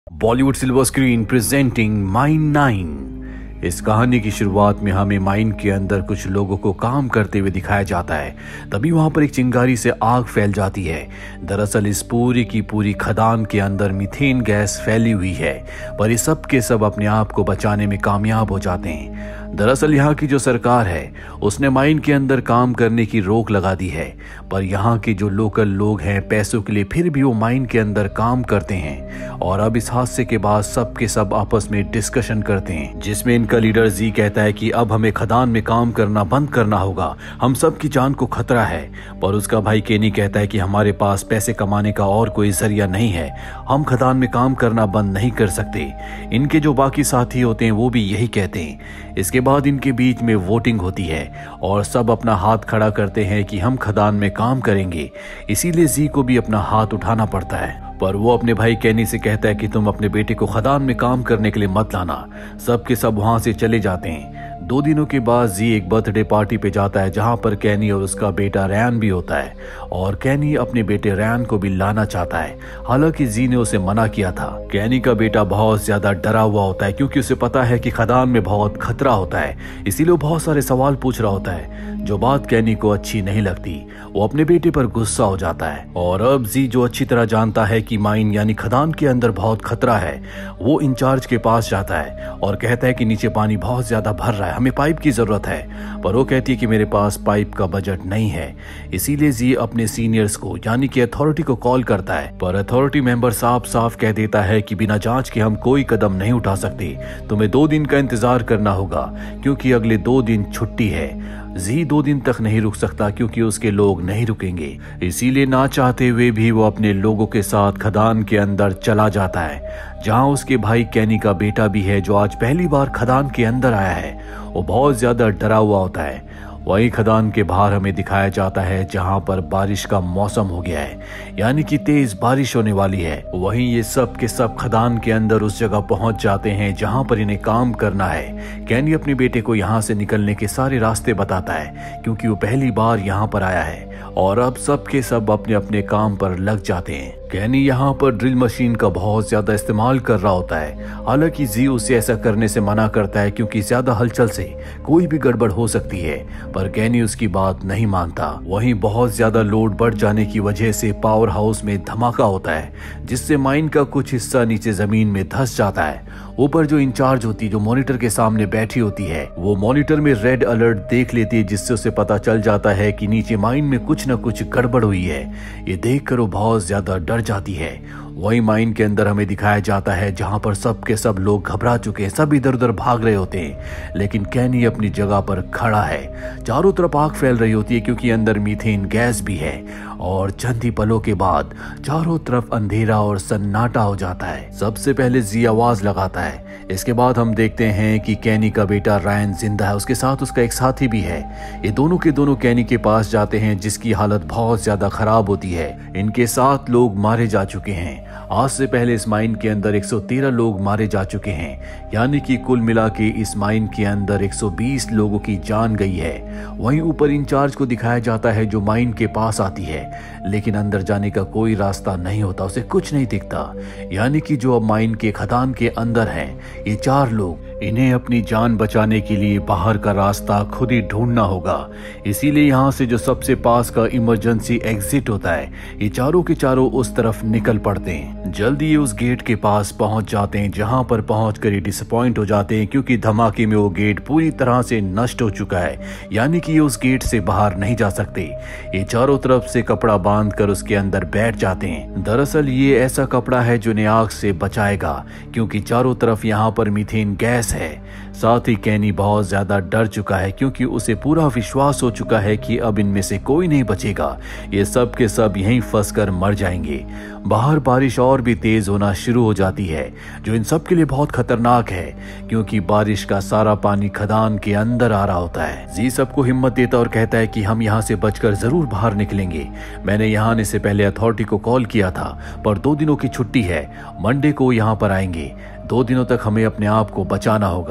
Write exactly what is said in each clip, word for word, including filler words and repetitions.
Bollywood silver screen presenting mine nine. इस कहानी की शुरुआत में हमें माइन के अंदर कुछ लोगों को काम करते हुए दिखाया जाता है। तभी वहां पर एक चिंगारी से आग फैल जाती है। दरअसल इस पूरी की पूरी खदान के अंदर मीथेन गैस फैली हुई है, पर ये सब के सब अपने आप को बचाने में कामयाब हो जाते हैं। दरअसल यहाँ की जो सरकार है उसने माइन के अंदर काम करने की रोक लगा दी है, पर यहाँ के जो लोकल लोग हैं पैसों के लिए फिर भी वो माइन के अंदर काम करते हैं। और अब इस हादसे के बाद सब के सब आपस में डिस्कशन करते हैं, जिसमें इनका लीडर जी कहता है कि अब हमें खदान में काम करना बंद करना होगा, हम सब की जान को खतरा है। पर उसका भाई केनी कहता है कि हमारे पास पैसे कमाने का और कोई जरिया नहीं है, हम खदान में काम करना बंद नहीं कर सकते। इनके जो बाकी साथी होते हैं वो भी यही कहते हैं। इसके बाद इनके बीच में वोटिंग होती है और सब अपना हाथ खड़ा करते हैं कि हम खदान में काम करेंगे। इसीलिए जी को भी अपना हाथ उठाना पड़ता है, पर वो अपने भाई केनी से कहता है कि तुम अपने बेटे को खदान में काम करने के लिए मत लाना। सब के सब वहां से चले जाते हैं। दो दिनों के बाद जी एक बर्थडे पार्टी पे जाता है जहां पर केनी और उसका बेटा रैन भी होता है, और केनी अपने बेटे रैन को भी लाना चाहता है। हालांकि जी ने उसे मना किया था। केनी का बेटा बहुत ज्यादा डरा हुआ होता है क्योंकि उसे पता है कि खदान में बहुत खतरा होता है, इसीलिए वो बहुत सारे सवाल पूछ रहा होता है, जो बात केनी को अच्छी नहीं लगती। वो अपने बेटे पर गुस्सा हो जाता है। और अब जी जो अच्छी तरह जानता है कि माइन यानी खदान के अंदर बहुत खतरा है, वो इंचार्ज के पास जाता है और कहता है कि नीचे पानी बहुत ज्यादा भर रहा है, हमें पाइप की जरूरत है। पर वो कहती है कि मेरे पास पाइप का बजट नहीं है। इसीलिए जी अपने सीनियर्स को यानी कि अथॉरिटी को कॉल करता है, पर अथॉरिटी मेंबर साफ साफ कह देता है कि बिना जांच के हम कोई कदम नहीं उठा सकते, तुम्हें दो दिन का इंतजार करना होगा क्योंकि अगले दो दिन छुट्टी है। जी दो दिन तक नहीं रुक सकता क्योंकि उसके लोग नहीं रुकेंगे। इसीलिए ना चाहते हुए भी वो अपने लोगों के साथ खदान के अंदर चला जाता है, जहां उसके भाई केनी का बेटा भी है जो आज पहली बार खदान के अंदर आया है। वो बहुत ज्यादा डरा हुआ होता है। वही खदान के बाहर हमें दिखाया जाता है जहां पर बारिश का मौसम हो गया है, यानी कि तेज बारिश होने वाली है। वहीं ये सब के सब खदान के अंदर उस जगह पहुंच जाते हैं जहां पर इन्हें काम करना है। केनी अपने बेटे को यहां से निकलने के सारे रास्ते बताता है क्योंकि वो पहली बार यहां पर आया है। और अब सब के सब अपने अपने काम पर लग जाते हैं। केनी यहाँ पर ड्रिल मशीन का बहुत ज्यादा इस्तेमाल कर रहा होता है। हालांकि जी उसे ऐसा करने से मना करता है क्योंकि ज्यादा हलचल से कोई भी गड़बड़ हो सकती है, पर केनी उसकी बात नहीं मानता। वहीं बहुत ज्यादा लोड बढ़ जाने की वजह से पावर हाउस में धमाका होता है, जिससे माइन का कुछ हिस्सा नीचे जमीन में धंस जाता है। ऊपर जो इंचार्ज होती है, जो मॉनिटर के सामने बैठी होती है, वो मॉनिटर में रेड अलर्ट देख लेती है, जिससे उसे पता चल जाता है कि नीचे माइन में कुछ न कुछ गड़बड़ हुई है। ये देखकर वो बहुत ज्यादा डर जाती है। वही माइन के अंदर हमें दिखाया जाता है जहां पर सब के सब लोग घबरा चुके हैं, सब इधर उधर भाग रहे होते हैं, लेकिन केनी अपनी जगह पर खड़ा है। चारों तरफ आग फैल रही होती है क्योंकि अंदर मीथेन गैस भी है। और चंद ही पलों के बाद चारों तरफ अंधेरा और सन्नाटा हो जाता है। सबसे पहले जी आवाज लगाता है। इसके बाद हम देखते हैं कि केनी का बेटा रायन जिंदा है, उसके साथ उसका एक साथी भी है। ये दोनों के दोनों केनी के पास जाते हैं, जिसकी हालत बहुत ज्यादा खराब होती है। इनके सात लोग मारे जा चुके हैं। आज से पहले इस माइन के अंदर एक सौ तेरह लोग मारे जा चुके हैं, यानी कि कुल मिला के इस माइन के अंदर एक सौ बीस लोगों की जान गई है। वहीं ऊपर इंचार्ज को दिखाया जाता है जो माइन के पास आती है, लेकिन अंदर जाने का कोई रास्ता नहीं होता, उसे कुछ नहीं दिखता। यानी कि जो अब माइन के खदान के अंदर हैं, ये चार लोग, इन्हें अपनी जान बचाने के लिए बाहर का रास्ता खुद ही ढूंढना होगा। इसीलिए यहाँ से जो सबसे पास का इमरजेंसी एग्जिट होता है, ये चारों के चारों उस तरफ निकल पड़ते हैं। जल्दी ये उस गेट के पास पहुंच जाते हैं, जहां पर पहुंचकर ये डिसअपॉइंट हो जाते हैं क्योंकि धमाके में वो गेट पूरी तरह से नष्ट हो चुका है, यानी कि ये उस गेट से बाहर नहीं जा सकते। ये चारों तरफ से कपड़ा बांधकर उसके अंदर बैठ जाते हैं। दरअसल ये ऐसा कपड़ा है जो इन्हें आग से बचाएगा, क्योंकि चारों तरफ यहाँ पर मीथेन गैस है। साथ ही केनी बहुत ज्यादा डर चुका है क्योंकि उसे पूरा विश्वास हो चुका है कि अब इनमें से कोई नहीं बचेगा, ये सब के सब यहीं फंसकर मर जाएंगे। बाहर बारिश और भी तेज होना शुरू हो जाती है, जो इन सब के लिए बहुत खतरनाक है क्योंकि बारिश का सारा पानी खदान के अंदर आ रहा होता है। जी सबको हिम्मत देता और कहता है कि हम यहाँ से बचकर जरूर बाहर निकलेंगे। मैंने यहाँ आने से पहले अथॉरिटी को कॉल किया था, पर दो दिनों की छुट्टी है, मंडे को यहाँ पर आएंगे। दो दिनों तक हमें अपने आप को बचाना होगा।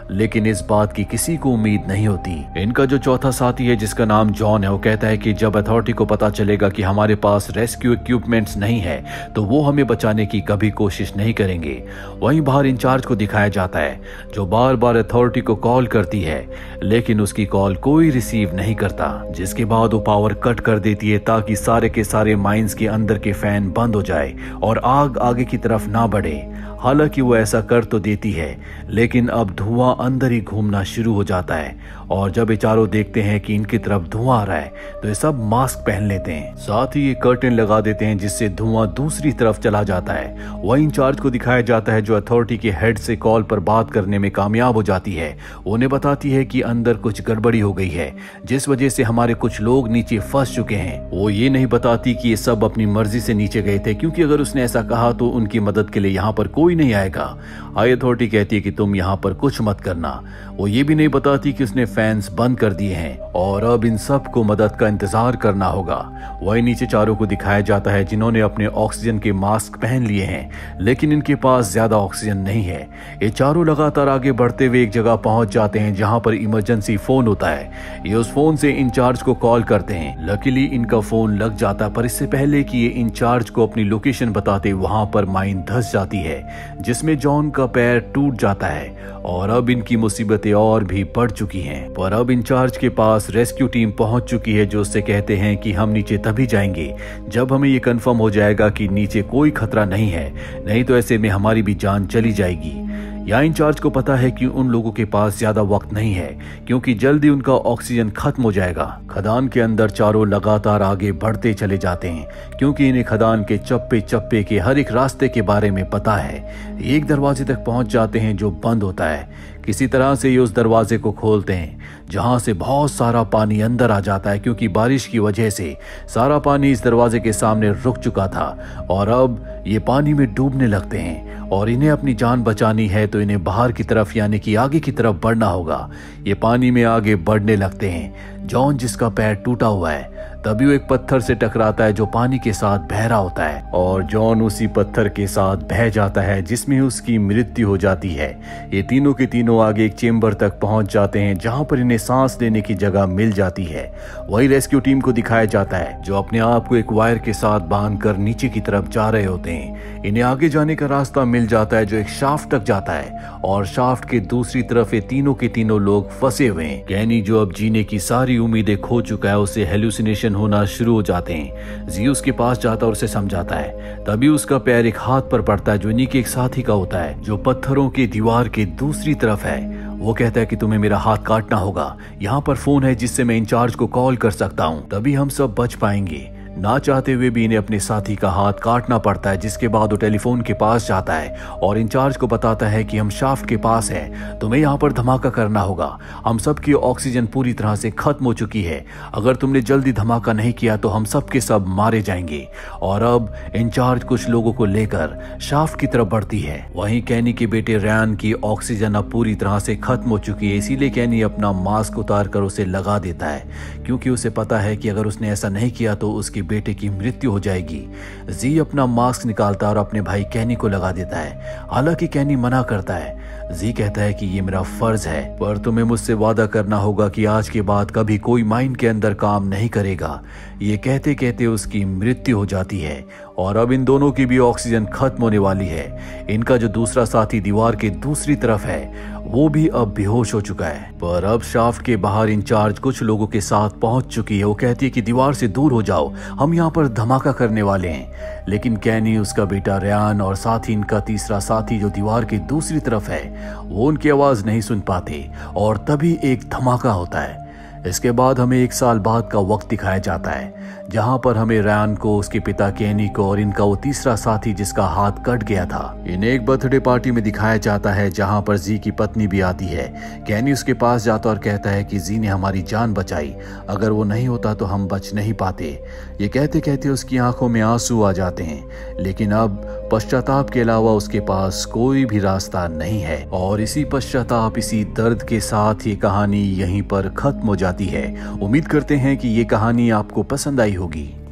लेकिन इस बात की किसी को उम्मीद नहीं होती। इनका जो चौथा साथी है जिसका नाम जॉन है, वो कहता है कि जब अथॉरिटी को पता चलेगा कि हमारे पास रेस्क्यू इक्विपमेंट्स नहीं है तो वो हमें बचाने की कभी कोशिश नहीं करेंगे। वहीं बाहर इंचार्ज को दिखाया जाता है जो बार बार अथॉरिटी को कॉल करती है लेकिन उसकी कॉल कोई रिसीव नहीं करता, जिसके बाद वो पावर कट कर देती है ताकि सारे के सारे माइंस के अंदर के फैन बंद हो जाए और आग आगे की तरफ ना बढ़े। हालांकि वो ऐसा कर तो देती है लेकिन अब धुआं अंदर ही घूमना शुरू हो जाता है और जब ये चारों देखते हैं कि इनकी तरफ धुआं आ रहा है तो ये सब मास्क पहन लेते हैं। साथ ही ये कर्टेन लगा देते हैं जिससे धुआं दूसरी तरफ चला जाता है। वहीं इंचार्ज को दिखाया जाता है जो अथॉरिटी के हेड से कॉल पर बात करने में कामयाब हो जाती है। उन्हें बताती है कि अंदर कुछ गड़बड़ी हो गई है जिस वजह से हमारे कुछ लोग नीचे फंस चुके हैं। वो ये नहीं बताती कि ये सब अपनी मर्जी से नीचे गए थे, क्योंकि अगर उसने ऐसा कहा तो उनकी मदद के लिए यहाँ पर कोई नहीं आएगा। हाई अथॉरिटी कहती है कि तुम यहाँ पर कुछ मत करना। वो ये भी नहीं बताती कि उसने फैंस बंद कर दिए हैं और अब इन सब को मदद का इंतजार करना होगा। वही नीचे चारों को दिखाया जाता है जिन्होंने अपने ऑक्सीजन के मास्क पहन लिए हैं लेकिन इनके पास ज्यादा ऑक्सीजन नहीं है। ये चारों लगातार आगे बढ़ते हुए एक जगह पहुंच जाते हैं जहां पर इमरजेंसी फोन होता है। ये उस फोन से इंचार्ज को कॉल करते हैं। लकीली इनका फोन लग जाता पर इससे पहले कि ये इंचार्ज को अपनी लोकेशन बताते वहां पर माइन धंस जाती है जिसमें जॉन का पैर टूट जाता है और अब इनकी मुसीबतें और भी बढ़ चुकी हैं। पर अब इंचार्ज के पास रेस्क्यू टीम पहुंच चुकी है जो उससे कहते हैं कि हम नीचे तभी जाएंगे जब हमें ये कंफर्म हो जाएगा कि नीचे कोई खतरा नहीं है, नहीं तो ऐसे में हमारी भी जान चली जाएगी। यहाँ इंचार्ज को पता है कि उन लोगों के पास ज्यादा वक्त नहीं है क्योंकि जल्दी उनका ऑक्सीजन खत्म हो जाएगा। खदान के अंदर चारों लगातार आगे बढ़ते चले जाते हैं क्योंकि इन्हें खदान के चप्पे चप्पे के हर एक रास्ते के बारे में पता है। एक दरवाजे तक पहुंच जाते हैं जो बंद होता है। किसी तरह से ये उस दरवाजे को खोलते हैं जहां से बहुत सारा पानी अंदर आ जाता है क्योंकि बारिश की वजह से सारा पानी इस दरवाजे के सामने रुक चुका था और अब ये पानी में डूबने लगते हैं और इन्हें अपनी जान बचानी है तो इन्हें बाहर की तरफ यानी कि आगे की तरफ बढ़ना होगा। ये पानी में आगे बढ़ने लगते हैं। जॉन जिसका पैर टूटा हुआ है तभी वो एक पत्थर से टकराता है जो पानी के साथ बह रहा होता है और जॉन उसी पत्थर के साथ बह जाता है जिसमें उसकी मृत्यु हो जाती है। ये तीनों के तीनों आगे एक चेम्बर तक पहुंच जाते हैं जहां पर इन्हें सांस लेने की जगह मिल जाती है। वही रेस्क्यू टीम को दिखाया जाता है जो अपने आप को एक वायर के साथ बांध कर नीचे की तरफ जा रहे होते हैं। इन्हें आगे जाने का रास्ता मिल जाता है जो एक शाफ्ट तक जाता है और शाफ्ट के दूसरी तरफ ये तीनों के तीनों लोग फंसे हुए हैं। कैनी जो अब जीने की सारी उम्मीदें खो चुका है उसे हेलुसिनेशन होना शुरू हो जाते हैं। जी उसके पास जाता और उसे समझाता है। तभी उसका पैर एक हाथ पर पड़ता है जो इन्हीं के एक साथी का होता है जो पत्थरों की दीवार के दूसरी तरफ है। वो कहता है कि तुम्हें मेरा हाथ काटना होगा, यहाँ पर फोन है जिससे मैं इंचार्ज को कॉल कर सकता हूँ, तभी हम सब बच पाएंगे। ना चाहते हुए भी इन्हें अपने साथी का हाथ काटना पड़ता है जिसके बाद वो टेलीफोन के पास जाता है और इंचार्ज को बताता है कि हम शाफ्ट के पास है, तुम्हें यहाँ पर धमाका करना होगा। हम सब की ऑक्सीजन पूरी तरह से खत्म हो चुकी है, अगर तुमने जल्दी धमाका नहीं किया तो हम सब के सब मारे जाएंगे। और अब इंचार्ज कुछ लोगों को लेकर शाफ्ट की तरफ बढ़ती है। वहीं कैनी के बेटे रैन की ऑक्सीजन अब पूरी तरह से खत्म हो चुकी है, इसीलिए कैनी अपना मास्क उतार कर उसे लगा देता है क्योंकि उसे पता है कि अगर उसने ऐसा नहीं किया तो उसके बेटे की मृत्यु हो जाएगी। जी अपना मास्क निकालता और अपने भाई कैनी को लगा देता है। हालांकि कैनी मना करता है। जी कहता है कि ये मेरा फर्ज है पर तुम्हें मुझसे वादा करना होगा कि आज के बाद कभी कोई माइन के अंदर काम नहीं करेगा। ये कहते कहते उसकी मृत्यु हो जाती है और अब इन दोनों की भी ऑक्सीजन खत्म होने वाली है। इनका जो दूसरा साथी दीवार के दूसरी तरफ है वो भी अब बेहोश हो चुका है। पर अब शाफ्ट के बाहर इंचार्ज कुछ लोगों के साथ पहुंच चुकी है। वो कहती है कि दीवार से दूर हो जाओ, हम यहाँ पर धमाका करने वाले हैं। लेकिन कैनी, उसका बेटा रयान और साथ ही इनका तीसरा साथी जो दीवार की दूसरी तरफ है वो उनकी आवाज नहीं सुन पाते और तभी एक धमाका होता है। इसके बाद हमें एक साल बाद का वक्त दिखाया जाता है जहां पर हमें रयान को, उसके पिता कैनी को और इनका वो तीसरा साथी जिसका हाथ कट गया था, इन्हें एक बर्थडे पार्टी में दिखाया जाता है जहां पर जी की पत्नी भी आती है। कैनी उसके पास जाता और कहता है कि जी ने हमारी जान बचाई, अगर वो नहीं होता तो हम बच नहीं पाते। ये कहते कहते उसकी आंखों में आंसू आ जाते हैं, लेकिन अब पश्चाताप के अलावा उसके पास कोई भी रास्ता नहीं है। और इसी पश्चाताप, इसी दर्द के साथ ये कहानी यहीं पर खत्म हो जाती है। उम्मीद करते हैं कि ये कहानी आपको पसंद आई होगी।